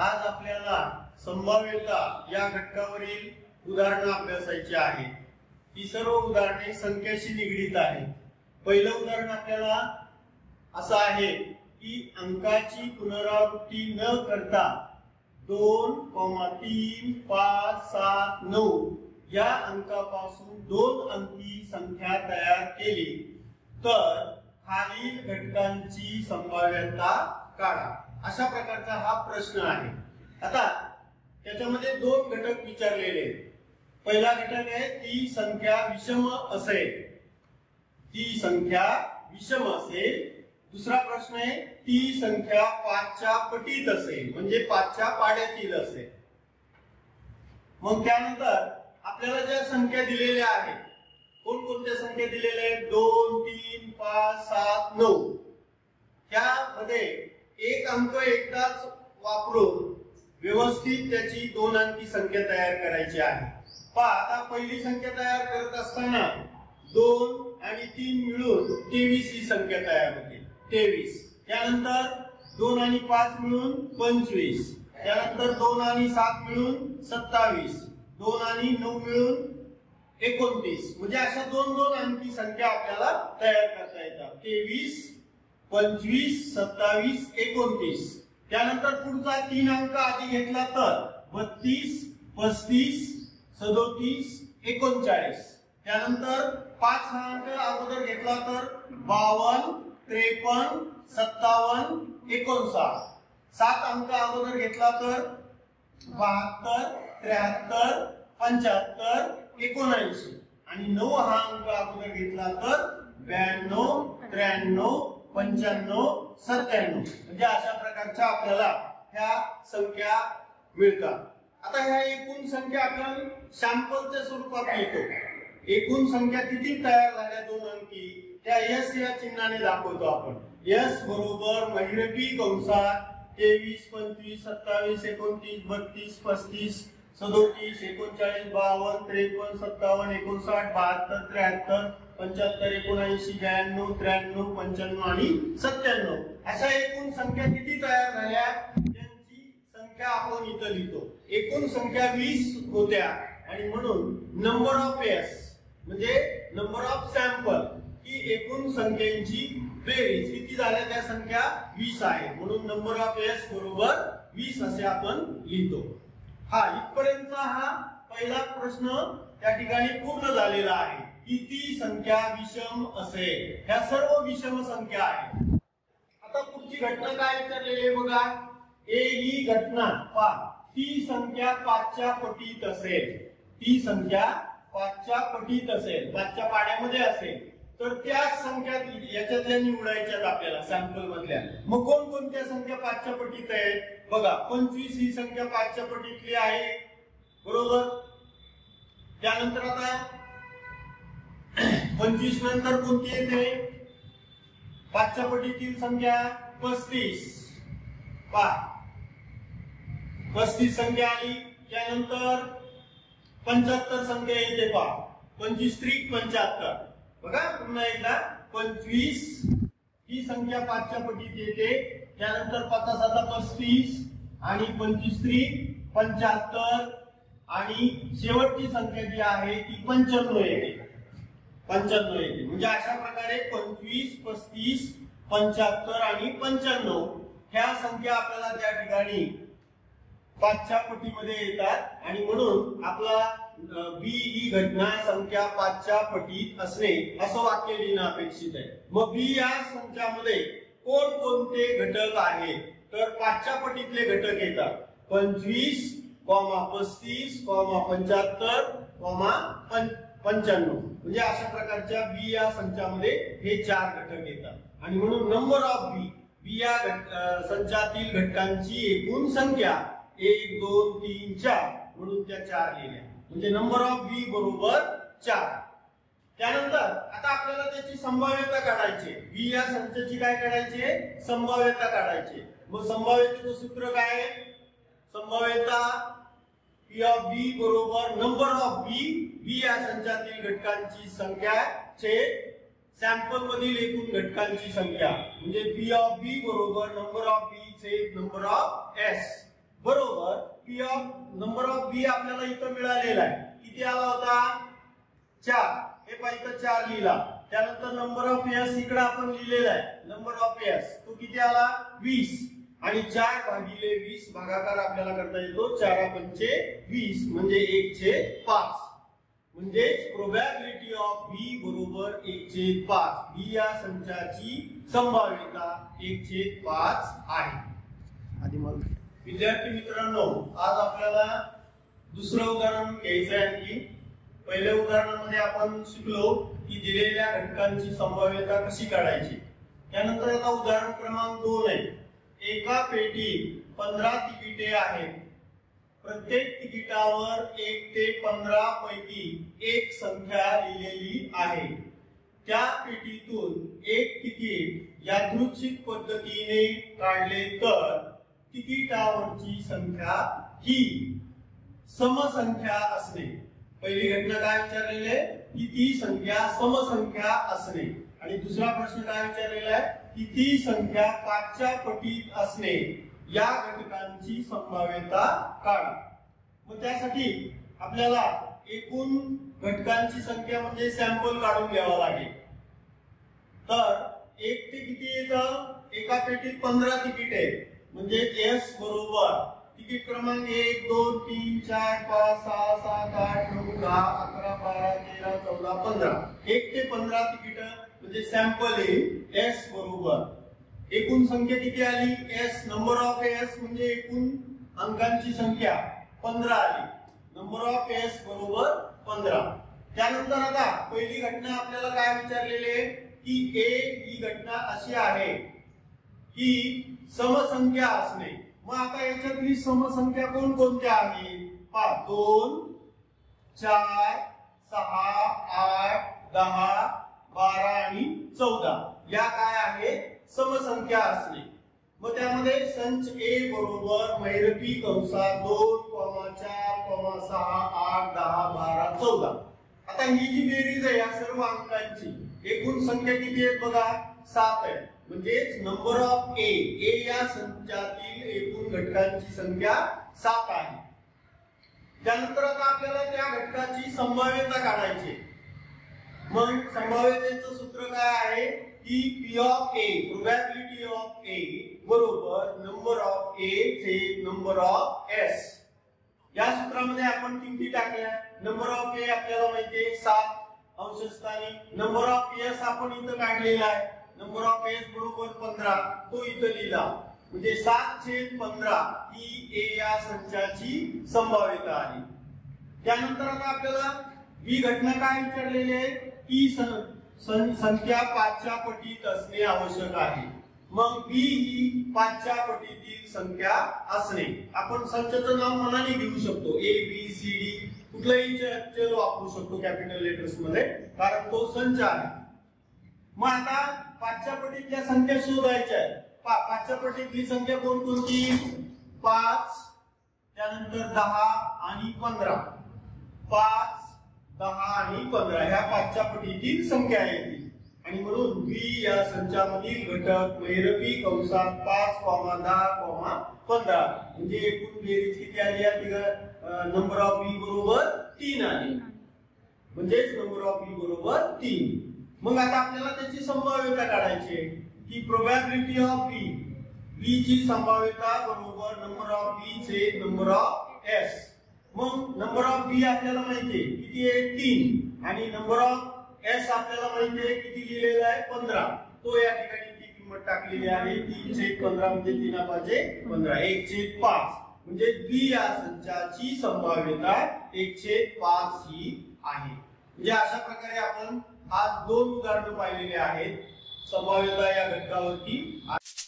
आज आपल्याला संभाव्यता या घटकावरील उदाहरणं अभ्यासायची आहेत। ही सर्व उदाहरणे संख्याशी निगडीत आहेत। पहिलं उदाहरण आपल्याला असं आहे की अंकाची पुनरावृत्ती न करता 2, 3, 5, 7, 9 या अंकापासून 2 अंकी संख्या तयार केली तर खालील घटकांची संभाव्यता काढा। अशा प्रकारचा हा प्रश्न आहे। आता त्याच्यामध्ये 2 घटक विचारलेले आहेत। पहिला घटक आहे ती संख्या विषम असेल, ती संख्या विषम असेल। दुसरा प्रश्न आहे ती संख्या 5च्या पटीत असेल, म्हणजे 5च्या पाड्यातील असेल। मग त्यानंतर आपल्याला ज्या संख्या दिलेल्या आहेत, कोणकोणत्या संख्या दिलेल्या आहेत? 2, 3, 5, 7, 9 त्यामध्ये एक अंक एकदाच वापरून व्यवस्थित त्याची 2 अंकी संख्या तयार करायची आहे। पहा, आता पहिली संख्या तयार करत असताना 2 आणि 3 मिळून 23 ही संख्या तयार होते, 23। त्यानंतर 2 आणि 5 मिळून 25, त्यानंतर 2 आणि 7 मिळून 27, 2 आणि 9 मिळून 29, म्हणजे अशा 2 अंकी संख्या आपल्याला तयार करता येतात। 23, 25, 27, 29। त्यानंतर पुढचा 3 अंक आधी घेतला तर 32, 35, 37, 39। त्यानंतर 5 हा अंक अगोदर घेतला तर 52, 53, 57, 59। 7 अंक अगोदर घेतला तर 72, 73, 75, 79 आणि 9 हा अंक अगोदर घेतला तर 92, 93, 95, 97। म्हणजे अशा प्रकारच्या आपल्याला ह्या संख्या मिळतात। आता ह्या एकूण संख्या आपण सॅम्पलच्या स्वरूपात लिहितो। एकूण संख्या किती तयार झाल्या 2 अंकी त्या S या चिन्हाने दाखवतो आपण। S बरोबर महिरपी कंसात 23, 25, 27, 29, 32, 35, 37, 39, 52, 53, 57, 59, 72, 73, 75, 79, 92, 93, 95 आणि 97 अशा एकूण संख्या किती तयार झाल्या त्यांची संख्या आपण इथं लिहितो। एकूण संख्या 20 होत्या आणि म्हणून नंबर ऑफ S म्हणजे नंबर ऑफ सॅम्पल ही एकूण संख्यांची बेरीज किती झाल्या त्या संख्या 20 आहे, म्हणून नंबर ऑफ S बरोबर 20 असे आपण लिहितो। हा इथपर्यंतचा हा पहिला प्रश्न त्या ठिकाणी पूर्ण झालेला आहे की ती संख्या विषम असेल। ह्या सर्व विषम संख्या आहेत। आता पुढची घटना काय विचारलेली आहे बघा। ही घटना पहा, ती संख्या 5च्या पटीत असेल, ती संख्या 5च्या पटीत असेल, 5च्या पाड्यामध्ये असेल तर त्या संख्या याच्यातल्या निवडायच्यात आपल्याला सॅम्पल मधल्या। मग कोणकोणत्या संख्या 5च्या पटीत आहेत बघा। 25 ही संख्या 5च्या पटीतली आहे, बरोबर। त्यानंतर आता 25 नंतर कोणती येते 5च्या पटीतील संख्या? 35। पहा 35 संख्या आली। त्यानंतर 75 संख्या येते पहा, 25 त्रिक 75। बघा पुन्हा एकदा 25 ही संख्या 5च्या पटीत येते। त्यानंतर 5 7 35 आणि 25 त्रिक 75 आणि शेवटची संख्या जी आहे ती 95 येते, 95 येते। म्हणजे अशा प्रकारे 25, 35, 75 आणि 95 ह्या संख्या आपल्याला त्या ठिकाणी 5च्या पटीमध्ये येतात आणि म्हणून आपला B ही घटना संख्या 5च्या पटीत असणे असं वाक्य लिहिणं अपेक्षित आहे। मग B या संख्यामध्ये कोणकोणते घटक आहेत तर 5च्या पटीतले घटक येतात 25, 35, 75, 95। म्हणजे अशा प्रकारच्या B या संचामध्ये हे 4 घटक येतात आणि म्हणून नंबर ऑफ B या संचातील घटकांची एकूण संख्या 1, 2, 3, 4 म्हणून त्या 4 लिहिल्या, म्हणजे नंबर ऑफ B बरोबर 4। त्यानंतर आता आपल्याला त्याची संभाव्यता काढायची। B या संचाची काय काढायची? संभाव्यता काढायची। मग संभाव्यतेचं सूत्र काय आहे? संभाव्यता P ऑफ B बरोबर नंबर ऑफ B या संचातील घटकांची संख्या छेद सॅम्पल मधील एकूण घटकांची संख्या, म्हणजे P ऑफ B बरोबर नंबर ऑफ B छेद नंबर ऑफ S बरोबर P of number of B आपल्याला इथं मिळालेला आहे. किती आला होता 4. हे पाहिजे 4 लिहिला. त्यानंतर नंबर ऑफ एस इकडे आपण लिहिलेला आहे. नंबर ऑफ एस तो किती आला 20 आणि 4 भागिले 20 भागाकार आपल्याला करता येतो. 4 पंचे 20 म्हणजे 1/5. म्हणजे प्रोबॅबिलिटी ऑफ बी बरोबर 1/5. बी या संचाची संभाव्यता 1/5 आहे. आधी मला विद्यार्थी मित्रांनो, आज आपल्याला दुसरं उदाहरण घ्यायचं आहे. आणखी पहिल्या उदाहरणामध्ये आपण शिकलो की दिलेल्या घटकांची संभाव्यता कशी काढायची. त्यानंतर आता उदाहरण क्रमांक 2 आहे. एका पेटीत 15 तिकिटे आहेत. प्रत्येक तिकिटावर 1 ते 15 पैकी एक संख्या लिहिलेली आहे. त्या पेटीतून एक तिकीट यादृच्छिक पद्धतीने काढले तर तिकिटावरची संख्या ही समसंख्या असणे. पहिली घटना काय विचारलेली आहे की ती संख्या समसंख्या असणे. आणि दुसरा प्रश्न काय विचारलेला आहे की ती संख्या 5च्या पटीत असणे. या घटकांची संभाव्यता काढा. मग त्यासाठी आपल्याला एकूण घटकांची संख्या म्हणजे सॅम्पल काढून घ्यावा लागेल. तर 1 ते किती येतं, एका पेटीत 15 तिकीट आहेत. म्हणजे एस बरोबर तिकीट क्रमांक 1 2 3 4 5 6 7 8 9 10 11 12 13 14 15 1 ते 15 तिकीट म्हणजे सॅम्पल येईल. एस बरोबर एकूण संख्या किती आली एस. नंबर ऑफ एस म्हणजे एकूण अंकांची संख्या 15 आली. नंबर ऑफ एस बरोबर 15. त्यानंतर आता पहिली घटना आपल्याला काय विचारलेली आहे की ए ही घटना अशी आहे की समसंख्या असणे. मग आता याच्यातली समसंख्या कोणकोणत्या आहेत पहा. 2 4 6 8 10 12 आणि 14 या काय आहेत समसंख्या असणे. मग त्यामध्ये संच ए बरोबर महिरपी कंसात 2, 4, 6 8 10 12 14. आता ही जी बेरीज आहे या सर्व अंकांची एकूण संख्या किती आहेत बघा 7 आहे. म्हणजेच नंबर ऑफ ए या संचातील एकूण घटकांची संख्या 7 आहे. त्यानंतर आता आपल्याला त्या घटकाची संभाव्यता काढायची. मग संभाव्यतेचं सूत्र काय आहे की P of A probability of A बरोबर नंबर ऑफ ए चे नंबर ऑफ एस. या सूत्रामध्ये आपण किती टाकल्या. नंबर ऑफ ए आपल्याला माहिती आहे 7 अंशस्थानी. नंबर ऑफ एस आपण इथं काढलेला आहे. नंबर ऑफ एस बरोबर 15 तो इथं लिहिला. म्हणजे 7/15 ही ए या संचाची संभाव्यता आली. त्यानंतर आता आपल्याला ही घटना काय विचारलेली आहे की संख्या 5च्या पटीत असणे आवश्यक आहे. मग बी ही 5च्या पटीतील संख्या असणे. आपण संचाचं नाव मनाने घेऊ शकतो. ए बी सी डी कुठलाही चल वापरू शकतो कॅपिटल लेटर्स मध्ये कारण तो संच आहे. मग आता 5च्या पटीतल्या संख्या शोधायच्या आहेत. 5च्या पटीतली संख्या कोणकोणती 5 त्यानंतर 10 आणि 15. 5 10 आणि 15 ह्या 5च्या पटीतील संख्या आहेत. आणि म्हणून बी या संचामधील घटक महिरपी कंसात 5, 10, 15 म्हणजे एकूण बेरीज किती आली आहे. नंबर ऑफ बी बरोबर 3 आली. म्हणजेच नंबर ऑफ बी बरोबर 3. मग आता आपल्याला त्याची संभाव्यता काढायची आहे की प्रोबॅबिलिटी ऑफ बी बी ची संभाव्यता बरोबर नंबर ऑफ बी चे नंबर ऑफ एस. मग नंबर ऑफ बी आपल्याला माहिती आहे किती आहे 3 आणि नंबर ऑफ एस आपल्याला माहिती आहे किती लिहिलेला आहे 15. तो या ठिकाणी ती किंमत टाकलेली आहे 3/15 म्हणजे 3/15 1/5. म्हणजे बी या संचाची संभाव्यता 1/5 ही आहे. म्हणजे अशा प्रकारे आपण आज 2 उदाहरणे पाहिलेली आहेत संभाव्यता या घटकावरती.